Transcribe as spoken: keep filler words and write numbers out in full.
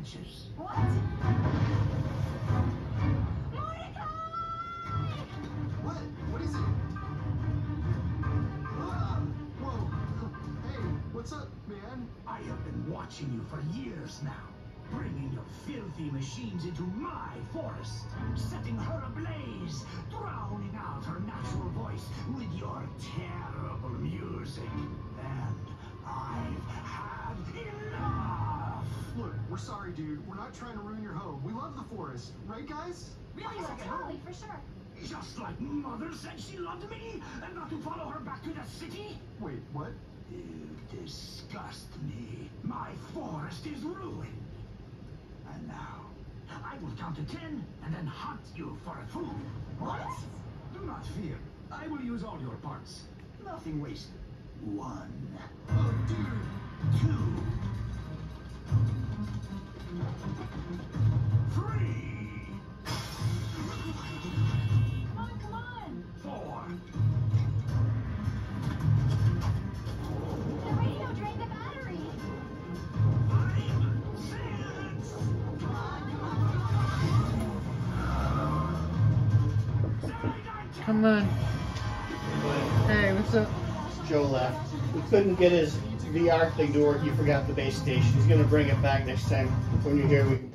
adventures. What? Mordecai! What? What is it? Ah, whoa. Hey, what's up, man? I have been watching you for years now, bringing your filthy machines into my forest, setting her ablaze, drowning out her natural voice with your terrible music. And I've had enough! Look, we're sorry, dude. We're not trying to ruin your home. We love the forest. Right, guys? Really? Oh, totally, for sure. Just like Mother said she loved me, and not to follow her back to the city? Wait, what? You disgust me. My forest is ruined. And now, I will count to ten, and then hunt you for food. What? Do not fear. I will use all your parts. Nothing wasted. One. Oh, dude. Two. Three. Come on, come on. Four. The radio drained the battery. Five. Six. Come on. Hey, what's up? Joe left. We couldn't get his V R thing to work. He forgot the base station. He's gonna bring it back next time. When you're here, we can